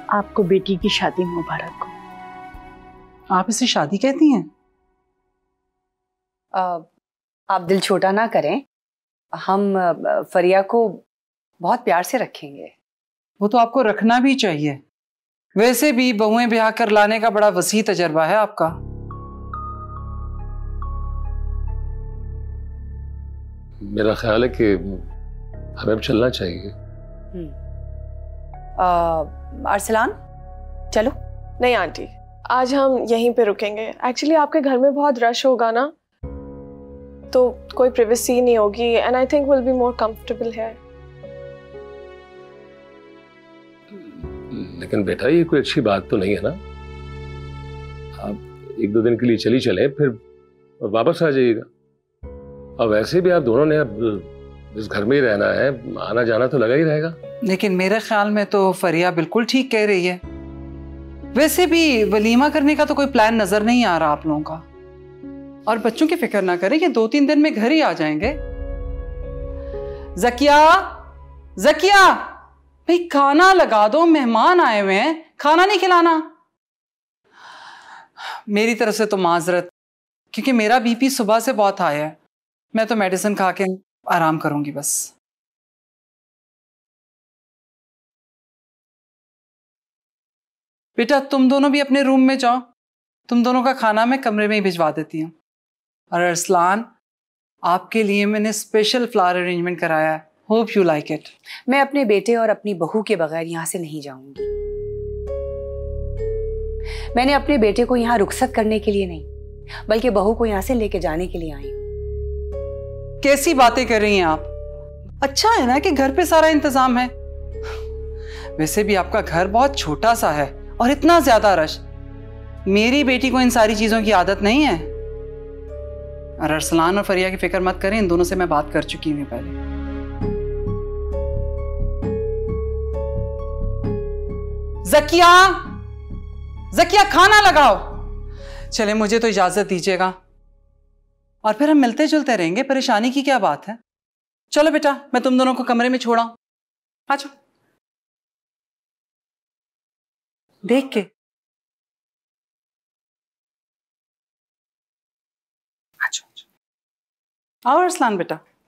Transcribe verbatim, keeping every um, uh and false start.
आपको बेटी की शादी मुबारक हो। आप इसे शादी कहती हैं? आ, आप दिल छोटा ना करें, हम फरिया को बहुत प्यार से रखेंगे। वो तो आपको रखना भी चाहिए। वैसे भी बहुएं ब्याह कर लाने का बड़ा वसी तजर्बा है आपका। मेरा ख्याल है कि हमें अब चलना चाहिए। अरसलान चलो। नहीं आंटी, आज हम यहीं पे रुकेंगे। एक्चुअली आपके घर में बहुत रश होगा ना, तो कोई प्राइवेसी नहीं होगी and I think will be more comfortable here. लेकिन बेटा ये कोई अच्छी बात तो नहीं है ना। आप एक दो दिन के लिए चली चले फिर वापस आ जाइएगा। और वैसे भी आप दोनों ने अब इस घर में ही रहना है, आना जाना तो लगा ही रहेगा। लेकिन मेरे ख्याल में तो फरिया बिल्कुल ठीक कह रही है। वैसे भी वलीमा करने का तो कोई प्लान नजर नहीं आ रहा आप लोगों का। और बच्चों की फिक्र ना करें कि दो तीन दिन में घर ही आ जाएंगे। जकिया, जकिया भाई खाना लगा दो, मेहमान आए हुए हैं, खाना नहीं खिलाना। मेरी तरफ से तो माजरत, क्योंकि मेरा बीपी सुबह से बहुत हाई है। मैं तो मेडिसिन खा के आराम करूंगी बस। बेटा तुम दोनों भी अपने रूम में जाओ। तुम दोनों का खाना मैं कमरे में ही भिजवा देती हूँ। और अरसलान, आपके लिए मैंने स्पेशल फ्लावर अरेंजमेंट कराया है। Hope you like it. मैं अपने बेटे और अपनी बहू के बगैर यहाँ से नहीं जाऊंगी। मैंने अपने बेटे को यहाँ रुखसत करने के लिए नहीं, बल्कि बहू को यहाँ से लेके जाने के लिए आई हूँ। कैसी बातें कर रही हैं आप? अच्छा है ना कि घर पे सारा इंतजाम है। वैसे भी आपका घर बहुत छोटा सा है और इतना ज्यादा रश। मेरी बेटी को इन सारी चीजों की आदत नहीं है। और अरसलान और फरिया की फिक्र मत करें, इन दोनों से मैं बात कर चुकी हूँ पहले। जकिया, जकिया खाना लगाओ। चले मुझे तो इजाजत दीजिएगा, और फिर हम मिलते जुलते रहेंगे। परेशानी की क्या बात है? चलो बेटा, मैं तुम दोनों को कमरे में छोड़ा हूं। आ जाओ। देख के आ जाओ। आओ अरसलान बेटा।